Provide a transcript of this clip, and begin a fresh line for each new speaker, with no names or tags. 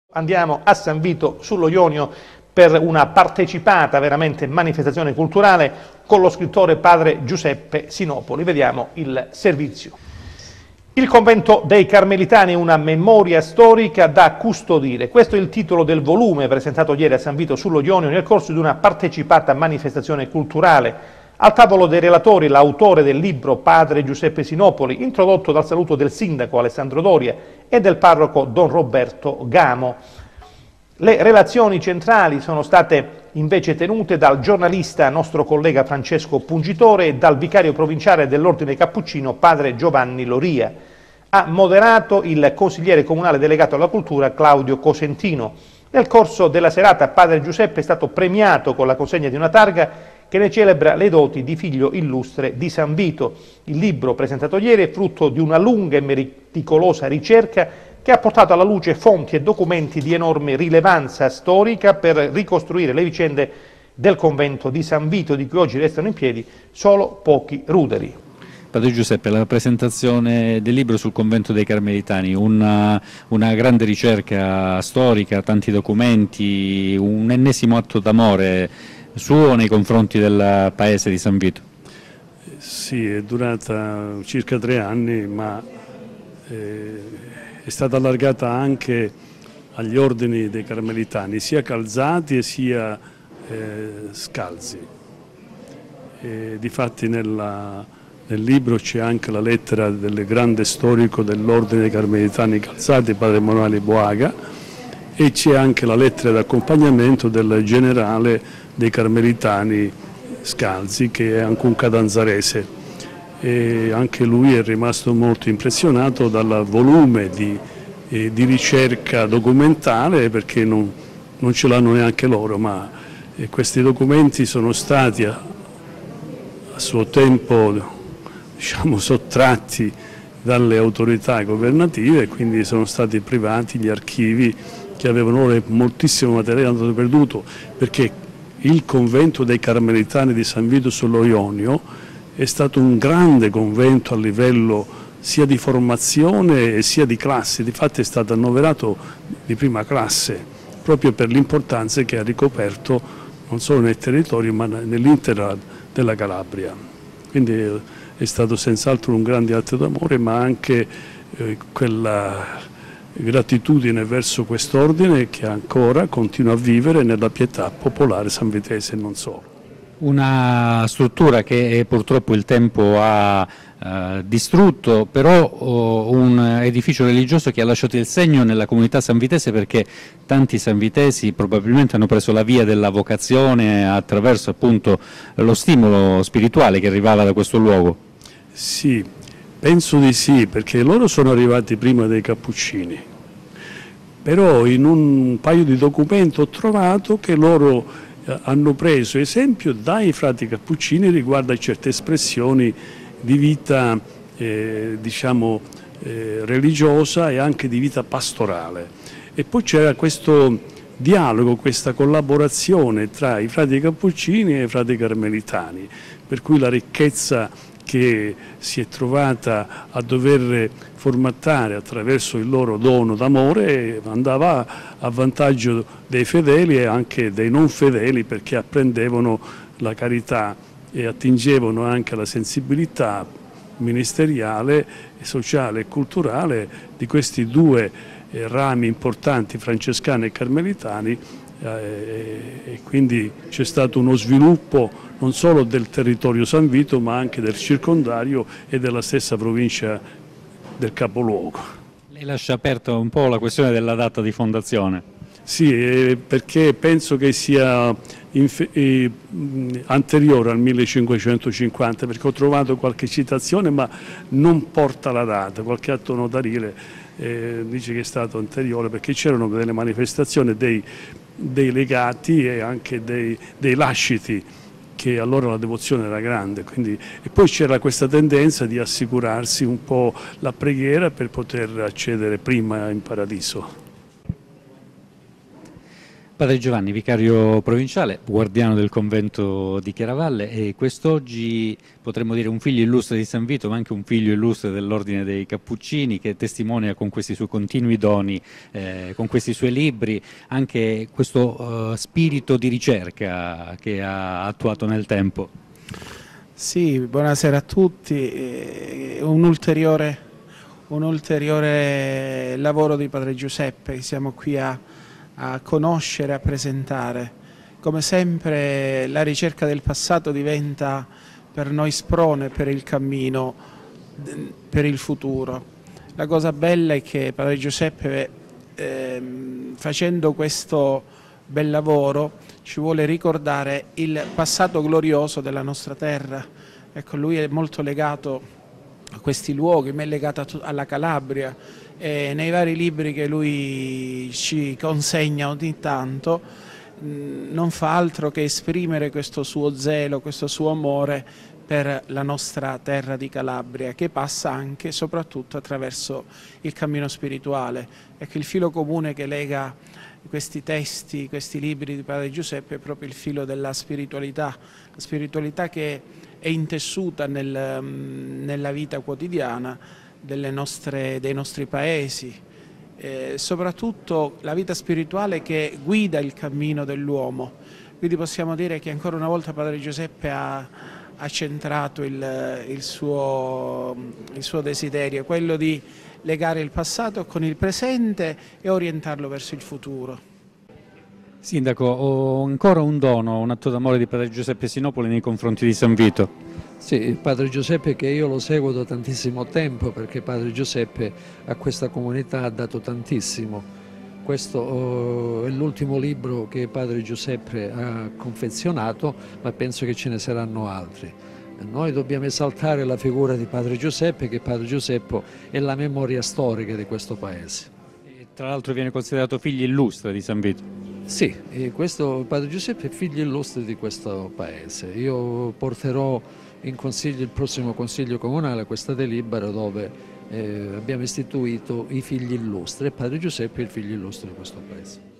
Andiamo a San Vito sullo Ionio per una partecipata veramente manifestazione culturale con lo scrittore padre Giuseppe Sinopoli. Vediamo il servizio. Il convento dei Carmelitani, una memoria storica da custodire. Questo è il titolo del volume presentato ieri a San Vito sullo Ionio nel corso di una partecipata manifestazione culturale. Al tavolo dei relatori l'autore del libro padre Giuseppe Sinopoli, introdotto dal saluto del sindaco Alessandro Doria e del parroco Don Roberto Gamo. Le relazioni centrali sono state invece tenute dal giornalista nostro collega Francesco Pungitore e dal vicario provinciale dell'Ordine Cappuccino padre Giovanni Loria. Ha moderato il consigliere comunale delegato alla cultura Claudio Cosentino. Nel corso della serata padre Giuseppe è stato premiato con la consegna di una targa che ne celebra le doti di figlio illustre di San Vito. Il libro presentato ieri è frutto di una lunga e meticolosa ricerca che ha portato alla luce fonti e documenti di enorme rilevanza storica per ricostruire le vicende del convento di San Vito, di cui oggi restano in piedi solo pochi ruderi.
Padre Giuseppe, la presentazione del libro sul convento dei Carmelitani, una grande ricerca storica, tanti documenti, un ennesimo atto d'amore suo nei confronti del paese di San Vito.
Sì, è durata circa 3 anni, ma è stata allargata anche agli ordini dei Carmelitani, sia calzati e sia scalzi. Difatti nel libro c'è anche la lettera del grande storico dell'ordine dei Carmelitani calzati, padre Emanuele Boaga, e c'è anche la lettera d'accompagnamento del generale dei Carmelitani scalzi, che è anche un catanzarese, e anche lui è rimasto molto impressionato dal volume di ricerca documentale, perché non ce l'hanno neanche loro, ma questi documenti sono stati a suo tempo sottratti dalle autorità governative, e quindi sono stati privati gli archivi che avevano moltissimo materiale andato perduto, perché il convento dei Carmelitani di San Vito sullo Ionio è stato un grande convento a livello sia di formazione e sia di classe. Difatti è stato annoverato di prima classe proprio per l'importanza che ha ricoperto non solo nel territorio ma nell'intera della Calabria. Quindi è stato senz'altro un grande atto d'amore, ma anche quella gratitudine verso quest'ordine che ancora continua a vivere nella pietà popolare sanvitese e non solo.
Una struttura che purtroppo il tempo ha distrutto, però un edificio religioso che ha lasciato il segno nella comunità sanvitese, perché tanti sanvitesi probabilmente hanno preso la via della vocazione attraverso appunto lo stimolo spirituale che arrivava da questo luogo.
Sì, penso di sì, perché loro sono arrivati prima dei Cappuccini, però in un paio di documenti ho trovato che loro hanno preso esempio dai frati Cappuccini riguardo a certe espressioni di vita religiosa e anche di vita pastorale. E poi c'era questo dialogo, questa collaborazione tra i frati Cappuccini e i frati Carmelitani, per cui la ricchezza che si è trovata a dover formattare attraverso il loro dono d'amore andava a vantaggio dei fedeli e anche dei non fedeli, perché apprendevano la carità e attingevano anche alla sensibilità ministeriale, sociale e culturale di questi due rami importanti, francescani e carmelitani, e quindi c'è stato uno sviluppo non solo del territorio San Vito ma anche del circondario e della stessa provincia del capoluogo.
Lei lascia aperta un po' la questione della data di fondazione.
Sì, perché penso che sia anteriore al 1550, perché ho trovato qualche citazione ma non porta la data, qualche atto notarile dice che è stato anteriore, perché c'erano delle manifestazioni dei legati e anche dei lasciti, che allora la devozione era grande, quindi, e poi c'era questa tendenza di assicurarsi un po' la preghiera per poter accedere prima in paradiso.
Padre Giovanni, vicario provinciale, guardiano del convento di Chiaravalle, e quest'oggi potremmo dire un figlio illustre di San Vito, ma anche un figlio illustre dell'Ordine dei Cappuccini, che testimonia con questi suoi continui doni, con questi suoi libri, anche questo spirito di ricerca che ha attuato nel tempo.
Sì, buonasera a tutti. Un ulteriore lavoro di Padre Giuseppe che siamo qui a conoscere, a presentare. Come sempre la ricerca del passato diventa per noi sprone per il cammino, per il futuro. La cosa bella è che Padre Giuseppe, facendo questo bel lavoro, ci vuole ricordare il passato glorioso della nostra terra. Ecco, lui è molto legato a questi luoghi, ma è legato alla Calabria, e nei vari libri che lui ci consegna ogni tanto non fa altro che esprimere questo suo zelo, questo suo amore per la nostra terra di Calabria, che passa anche e soprattutto attraverso il cammino spirituale. Ecco, il filo comune che lega questi testi, questi libri di Padre Giuseppe è proprio il filo della spiritualità, la spiritualità che è intessuta nella vita quotidiana dei nostri paesi, soprattutto la vita spirituale che guida il cammino dell'uomo. Quindi possiamo dire che ancora una volta Padre Giuseppe ha centrato il suo desiderio, quello di legare il passato con il presente e orientarlo verso il futuro.
Sindaco, ho ancora un dono, un atto d'amore di Padre Giuseppe Sinopoli nei confronti di San Vito.
Sì, il Padre Giuseppe, che io lo seguo da tantissimo tempo, perché Padre Giuseppe a questa comunità ha dato tantissimo. Questo è l'ultimo libro che Padre Giuseppe ha confezionato, ma penso che ce ne saranno altri. Noi dobbiamo esaltare la figura di Padre Giuseppe, che Padre Giuseppe è la memoria storica di questo paese.
E tra l'altro viene considerato figlio illustre di San Vito.
Sì, questo Padre Giuseppe è figlio illustre di questo paese. Io porterò in consiglio, il prossimo consiglio comunale, questa delibera dove abbiamo istituito i figli illustri, e Padre Giuseppe è il figlio illustre di questo paese.